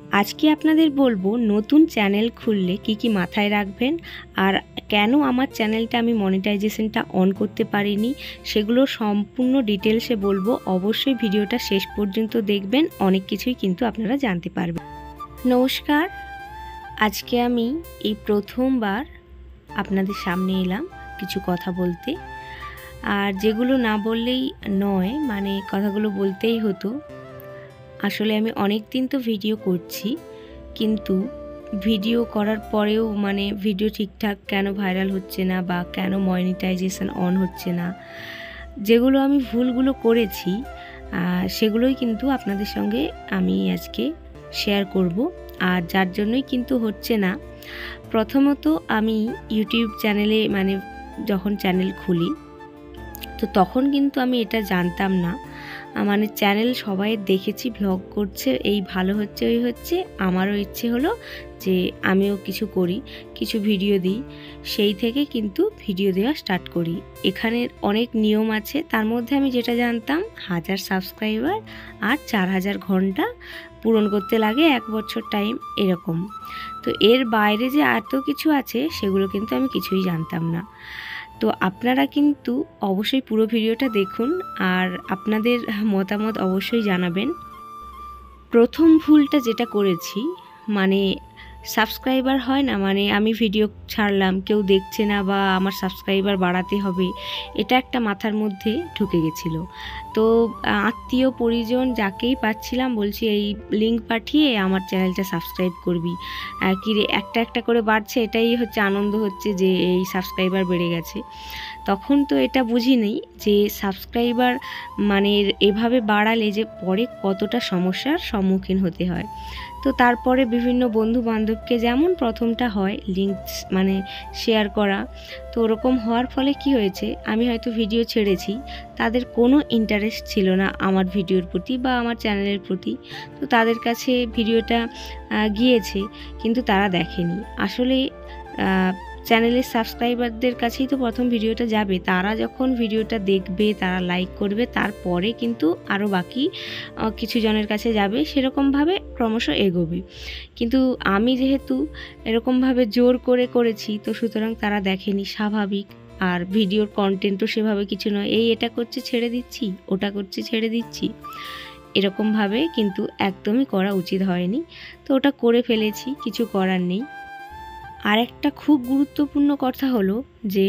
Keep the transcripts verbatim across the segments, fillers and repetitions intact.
আজকে আপনাদের বলবো নতুন চ্যানেল খুললে কি কি মাথায় রাখবেন আর কেন আমার চ্যানেলটা আমি মনিটাইজেশনটা অন করতে পারিনি সেগুলো সম্পূর্ণ ডিটেলসে বলবো। অবশ্যই ভিডিওটা শেষ পর্যন্ত দেখবেন, অনেক কিছুই কিন্তু আপনারা জানতে পারবেন। নমস্কার, আজকে আমি এই প্রথমবার আপনাদের সামনে এলাম কিছু কথা বলতে, আর যেগুলো না বললেই নয়, মানে কথাগুলো বলতেই হতো। আসলে আমি অনেক দিন তো ভিডিও করছি, কিন্তু ভিডিও করার পরেও মানে ভিডিও ঠিকঠাক কেন ভাইরাল হচ্ছে না বা কেন মনিটাইজেশন অন হচ্ছে না, যেগুলো আমি ভুলগুলো করেছি সেগুলোই কিন্তু আপনাদের সঙ্গে আমি আজকে শেয়ার করব। আর যার জন্যই কিন্তু হচ্ছে না, প্রথমত আমি ইউটিউব চ্যানেলে মানে যখন চ্যানেল খুলি তো তখন কিন্তু আমি এটা জানতাম না, মানে চ্যানেল সবাই দেখেছি ভ্লগ করছে, এই ভালো হচ্ছে ওই হচ্ছে, আমারও ইচ্ছে হলো যে আমিও কিছু করি, কিছু ভিডিও দিই। সেই থেকে কিন্তু ভিডিও দেওয়া স্টার্ট করি। এখানে অনেক নিয়ম আছে, তার মধ্যে আমি যেটা জানতাম হাজার সাবস্ক্রাইবার আর চার হাজার ঘন্টা পূরণ করতে লাগে এক বছর টাইম এরকম। তো এর বাইরে যে এত কিছু আছে সেগুলো কিন্তু আমি কিছুই জানতাম না। তো আপনারা কিন্তু অবশ্যই পুরো ভিডিওটা দেখুন আর আপনাদের মতামত অবশ্যই জানাবেন। প্রথম ভুলটা যেটা করেছি, মানে সাবস্ক্রাইবার হয় না, মানে আমি ভিডিও ছাড়লাম কেউ দেখছে না বা আমার সাবস্ক্রাইবার বাড়াতে হবে, এটা একটা মাথার মধ্যে ঢুকে গেছিলো। তো আত্মীয় পরিজন যাকেই পাচ্ছিলাম বলছি এই লিঙ্ক পাঠিয়ে আমার চ্যানেলটা সাবস্ক্রাইব করবি, কি রে একটা একটা করে বাড়ছে, এটাই হচ্ছে আনন্দ হচ্ছে যে এই সাবস্ক্রাইবার বেড়ে গেছে। তখন তো এটা বুঝিনি যে সাবস্ক্রাইবার মানে এভাবে বাড়ালে যে পরে কতটা সমস্যার সম্মুখীন হতে হয়। তো তারপরে বিভিন্ন বন্ধু বান্ধবকে যেমন প্রথমটা হয় লিঙ্ক মানে শেয়ার করা, তো ওরকম হওয়ার ফলে কি হয়েছে, আমি হয়তো ভিডিও ছেড়েছি, তাদের কোনো ইন্টারেস্ট ছিল না আমার ভিডিওর প্রতি বা আমার চ্যানেলের প্রতি। তো তাদের কাছে ভিডিওটা গিয়েছে কিন্তু তারা দেখেনি। আসলে চ্যানেলের সাবস্ক্রাইবারদের কাছেই তো প্রথম ভিডিওটা যাবে, তারা যখন ভিডিওটা দেখবে, তারা লাইক করবে, তারপরে কিন্তু আরও বাকি কিছু জনের কাছে যাবে, সেরকমভাবে ক্রমশ এগোবে। কিন্তু আমি যেহেতু এরকমভাবে জোর করে করেছি, তো সুতরাং তারা দেখেনি, স্বাভাবিক। আর ভিডিওর কন্টেন্টও সেভাবে কিছু নয়, এই এটা করছে ছেড়ে দিচ্ছি, ওটা করছে ছেড়ে দিচ্ছি, এরকমভাবে কিন্তু একদমই করা উচিত হয়নি। তো ওটা করে ফেলেছি, কিছু করার নেই। আর একটা খুব গুরুত্বপূর্ণ কথা হলো যে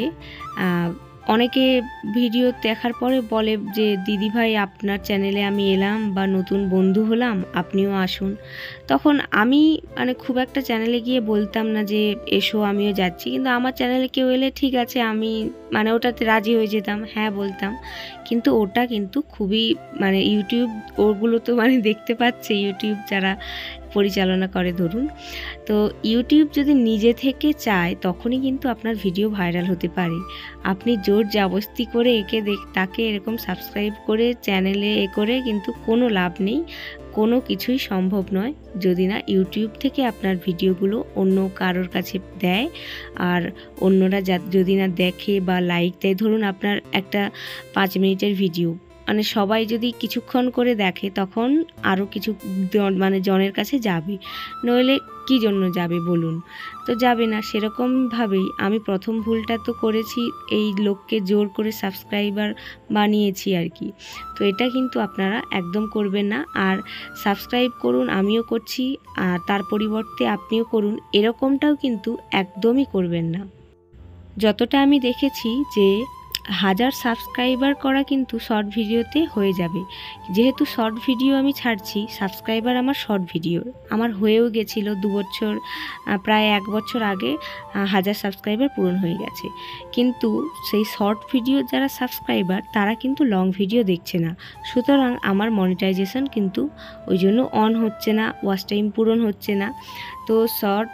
অনেকে ভিডিও দেখার পরে বলে যে দিদিভাই আপনার চ্যানেলে আমি এলাম বা নতুন বন্ধু হলাম, আপনিও আসুন। তখন আমি মানে খুব একটা চ্যানেলে গিয়ে বলতাম না যে এসো আমিও যাচ্ছি, কিন্তু আমার চ্যানেলে কেউ এলে ঠিক আছে আমি মানে ওটাতে রাজি হয়ে যেতাম, হ্যাঁ বলতাম। কিন্তু ওটা কিন্তু খুবই মানে ইউটিউব ওগুলো তো মানে দেখতে পাচ্ছে, ইউটিউব যারা পরিচালনা করে ধরুন, তো ইউটিউব যদি নিজে থেকে চায় তখনই কিন্তু আপনার ভিডিও ভাইরাল হতে পারে। আপনি জোর জবরদস্তি করে একে দেখ তাকে এরকম সাবস্ক্রাইব করে চ্যানেলে এ করে কিন্তু কোনো লাভ নেই, কোনো কিছুই সম্ভব নয় যদি না ইউটিউব থেকে আপনার ভিডিওগুলো অন্য কারোর কাছে দেয়। আর অন্যরা যদি না দেখে বা লাইক দেয়, ধরুন আপনার একটা পাঁচ মিনিটের ভিডিও মানে সবাই যদি কিছুক্ষণ করে দেখে তখন আরও কিছু মানে জনের কাছে যাবে, নইলে কি জন্য যাবে বলুন, তো যাবে না। সেরকমভাবেই আমি প্রথম ভুলটা তো করেছি, এই লোককে জোর করে সাবস্ক্রাইবার বানিয়েছি আর কি। তো এটা কিন্তু আপনারা একদম করবেন না। আর সাবস্ক্রাইব করুন, আমিও করছি, আর তার পরিবর্তে আপনিও করুন, এরকমটাও কিন্তু একদমই করবেন না। যতটা আমি দেখেছি যে হাজার সাবস্ক্রাইবার করা কিন্তু শর্ট ভিডিওতে হয়ে যাবে, যেহেতু শর্ট ভিডিও আমি ছাড়ছি, সাবস্ক্রাইবার আমার শর্ট ভিডিও আমার হয়েও গেছিলো দু বছর প্রায় এক বছর আগে হাজার সাবস্ক্রাইবার পূরণ হয়ে গেছে। কিন্তু সেই শর্ট ভিডিও যারা সাবস্ক্রাইবার তারা কিন্তু লং ভিডিও দেখছে না, সুতরাং আমার মনিটাইজেশন কিন্তু ওই জন্য অন হচ্ছে না, ওয়াচ টাইম পূরণ হচ্ছে না। তো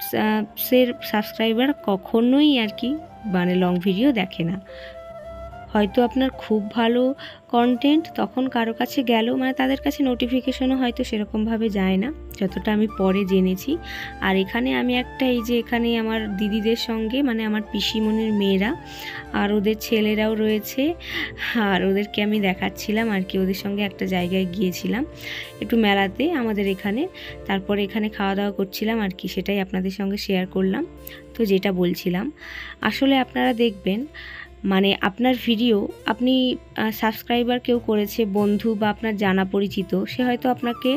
শর্টসের সাবস্ক্রাইবার কখনোই আর কি মানে লং ভিডিও দেখে না, হয়তো আপনার খুব ভালো কন্টেন্ট তখন কারো কাছে গেল, মানে তাদের কাছে নোটিফিকেশনও হয়তো সেরকমভাবে যায় না, যতটা আমি পরে জেনেছি। আর এখানে আমি একটা এই যে এখানে আমার দিদিদের সঙ্গে, মানে আমার পিসিমণির মেয়েরা আর ওদের ছেলেরাও রয়েছে, আর ওদেরকে আমি দেখাচ্ছিলাম আর কি। ওদের সঙ্গে একটা জায়গায় গিয়েছিলাম একটু মেলাতে আমাদের এখানে, তারপরে এখানে খাওয়া দাওয়া করছিলাম আর কি, সেটাই আপনাদের সঙ্গে শেয়ার করলাম। তো যেটা বলছিলাম, আসলে আপনারা দেখবেন মানে আপনার ভিডিও আপনি সাবস্ক্রাইবার কেউ করেছে বন্ধু বা আপনার জানা পরিচিত, সে হয়তো আপনাকে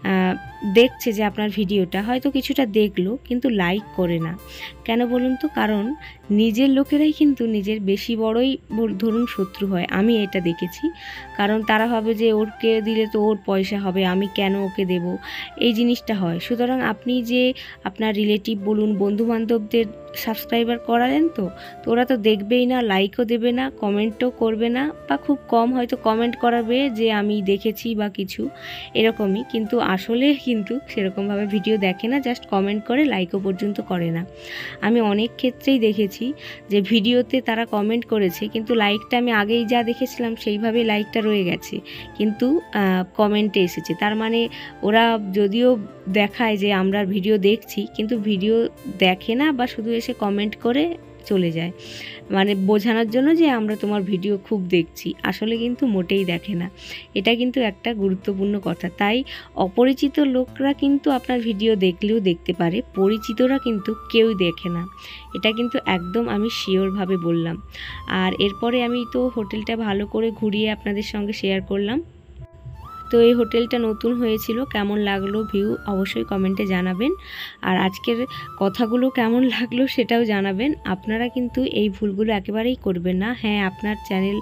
দেখছে যে আপনার ভিডিওটা হয়তো কিছুটা দেখলো কিন্তু লাইক করে না। কেন বলুন তো? কারণ নিজের লোকেরাই কিন্তু নিজের বেশি বড়ই ধরুন শত্রু হয়, আমি এটা দেখেছি। কারণ তারা ভাবে যে ওরকে দিলে তো ওর পয়সা হবে, আমি কেন ওকে দেব, এই জিনিসটা হয়। সুতরাং আপনি যে আপনার রিলেটিভ বলুন বন্ধুবান্ধবদের সাবস্ক্রাইবার করালেন, তো তো ওরা তো দেখবেই না, লাইকও দেবে না, কমেন্টও করবে না, বা খুব কম হয়তো কমেন্ট করাবে যে আমি দেখেছি বা কিছু এরকমই। কিন্তু আসলে কিন্তু সেরকমভাবে ভিডিও দেখে না, জাস্ট কমেন্ট করে, লাইকও পর্যন্ত করে না। আমি অনেক ক্ষেত্রেই দেখেছি যে ভিডিওতে তারা কমেন্ট করেছে কিন্তু লাইকটা আমি আগেই যা দেখেছিলাম সেইভাবেই লাইকটা রয়ে গেছে, কিন্তু কমেন্টে এসেছে। তার মানে ওরা যদিও দেখায় যে আমরা ভিডিও দেখছি, কিন্তু ভিডিও দেখে না, বা শুধু এসে কমেন্ট করে চলে যায়, মানে বোঝানোর জন্য যে আমরা তোমার ভিডিও খুব দেখছি, আসলে কিন্তু মোটেই দেখে না। এটা কিন্তু একটা গুরুত্বপূর্ণ কথা। তাই অপরিচিত লোকরা কিন্তু আপনার ভিডিও দেখলেও দেখতে পারে, পরিচিতরা কিন্তু কেউই দেখে না, এটা কিন্তু একদম আমি শিওরভাবে বললাম। আর এরপরে আমি তো হোটেলটা ভালো করে ঘুরিয়ে আপনাদের সঙ্গে শেয়ার করলাম। তো এই হোটেলটা নতুন হয়েছিল, কেমন লাগলো ভিউ অবশ্যই কমেন্টে জানাবেন। আর আজকের কথাগুলো কেমন লাগলো সেটাও জানাবেন। আপনারা কিন্তু এই ভুলগুলো একেবারেই করবেন না। হ্যাঁ, আপনার চ্যানেল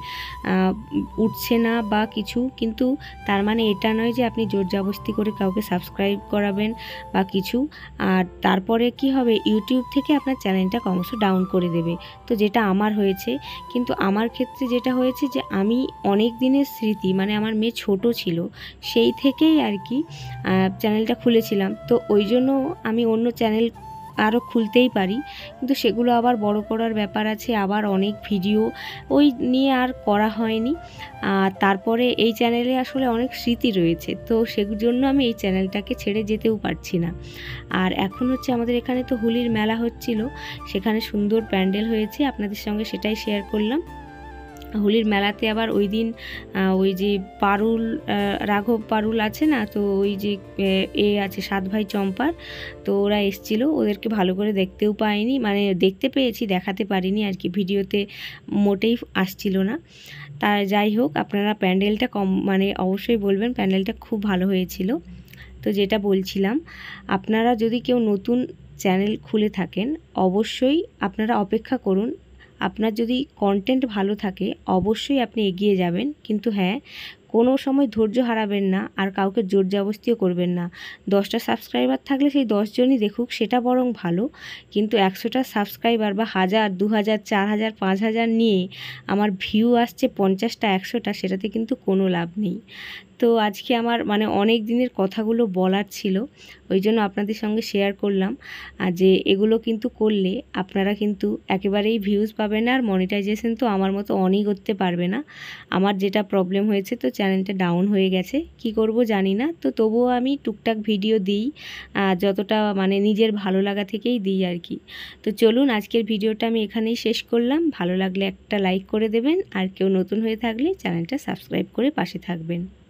উঠছে না বা কিছু, কিন্তু তার মানে এটা নয় যে আপনি জোরজবরদস্তি করে কাউকে সাবস্ক্রাইব করাবেন বা কিছু, আর তারপরে কি হবে, ইউটিউব থেকে আপনার চ্যানেলটা ক্রমশ ডাউন করে দেবে। তো যেটা আমার হয়েছে, কিন্তু আমার ক্ষেত্রে যেটা হয়েছে যে আমি অনেক দিনের স্মৃতি, মানে আমার মেয়ে ছোট ছিল সেই থেকেই আর কি চ্যানেলটা খুলেছিলাম। তো ওই জন্য আমি অন্য চ্যানেল আরও খুলতেই পারি, কিন্তু সেগুলো আবার বড় করার ব্যাপার আছে, আবার অনেক ভিডিও ওই নিয়ে আর করা হয়নি। আর তারপরে এই চ্যানেলে আসলে অনেক স্মৃতি রয়েছে, তো সেগুলোর জন্য আমি এই চ্যানেলটাকে ছেড়ে যেতেও পারছি না। আর এখন হচ্ছে আমাদের এখানে তো হোলির মেলা হচ্ছিল, সেখানে সুন্দর প্যান্ডেল হয়েছে, আপনাদের সঙ্গে সেটাই শেয়ার করলাম। হোলির মেলাতে আবার ওই দিন ওই যে পারুল, রাঘব পারুল আছে না, তো ওই যে এ আছে সাত ভাই চম্পার, তো ওরা এসছিল, ওদেরকে ভালো করে দেখতেও পাইনি, মানে দেখতে পেয়েছি, দেখাতে পারিনি আর কি, ভিডিওতে মোটেই আসছিল না। তা যাই হোক, আপনারা প্যান্ডেলটা কম মানে অবশ্যই বলবেন, প্যান্ডেলটা খুব ভালো হয়েছিল। তো যেটা বলছিলাম, আপনারা যদি কেউ নতুন চ্যানেল খুলে থাকেন অবশ্যই আপনারা অপেক্ষা করুন। আপনার যদি কন্টেন্ট ভালো থাকে অবশ্যই আপনি এগিয়ে যাবেন, কিন্তু হ্যাঁ, কোনো সময় ধৈর্য হারাবেন না, আর কাউকে জোর জবরদস্তিও করবেন না। দশটা সাবস্ক্রাইবার থাকলে সেই দশজনই দেখুক, সেটা বরং ভালো, কিন্তু একশোটা সাবস্ক্রাইবার বা হাজার, দু হাজার, চার হাজার, পাঁচ হাজার নিয়ে আমার ভিউ আসছে পঞ্চাশটা, একশোটা, সেটাতে কিন্তু কোনো লাভ নেই। তো আজকে আমার মানে অনেক দিনের কথাগুলো বলার ছিল, ওই জন্য আপনাদের সঙ্গে শেয়ার করলাম। আর যে এগুলো কিন্তু করলে আপনারা কিন্তু একেবারেই ভিউজ পাবেন না, আর মনিটাইজেশন তো আমার মতো অনই করতে পারবে না। আমার যেটা প্রবলেম হয়েছে, তো চ্যানেলটা ডাউন হয়ে গেছে, কি করব জানি না। তো তবুও আমি টুকটাক ভিডিও দিই, যতটা মানে নিজের ভালো লাগা থেকেই দিই আর কি। তো চলুন, আজকের ভিডিওটা আমি এখানেই শেষ করলাম। ভালো লাগলে একটা লাইক করে দেবেন, আর কেউ নতুন হয়ে থাকলে চ্যানেলটা সাবস্ক্রাইব করে পাশে থাকবেন।